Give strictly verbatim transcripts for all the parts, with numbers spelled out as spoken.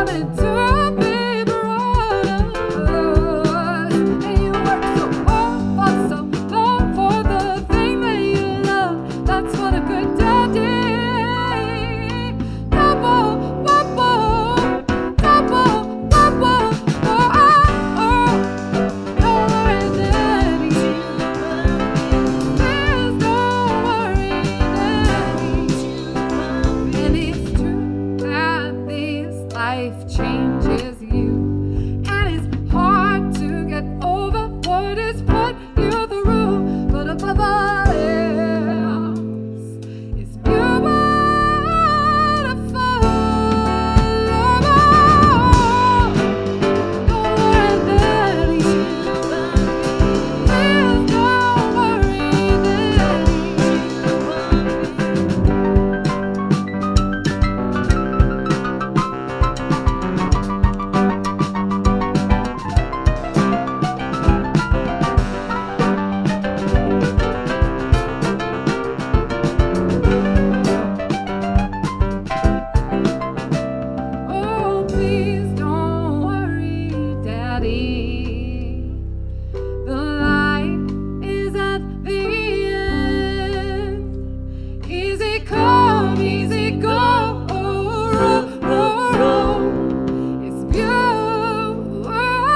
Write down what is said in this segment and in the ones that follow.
coming to be brought. And you work so hard for so long for the thing that you love. That's what a good daddy. Double, double, double, double. Oh, oh, oh. You're a daddy. Please don't worry, daddy. And it's true that this life changes you, and it's hard to get over what has put you through. But above all else, it's beautiful. Don't worry, daddy. Please don't worry, oh, please don't worry, daddy. The light is at the end. Easy come, easy go. Oh, oh, oh. It's beautiful.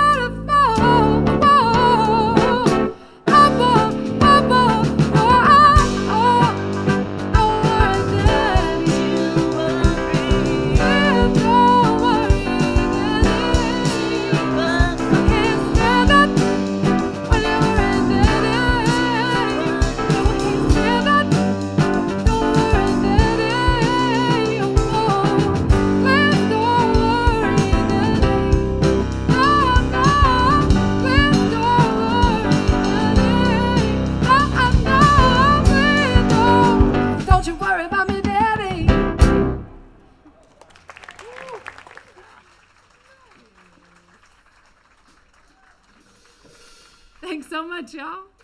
Oh, oh, oh, oh, oh. Don't worry, daddy. Please don't worry, daddy. I can't stand it when you're in daddy. No, I can't stand it. Don't worry, daddy. Oh, please don't worry, daddy. No, no, please don't worry, daddy. No, no, please don't. Don't you worry about me, daddy. Thanks so much, y'all.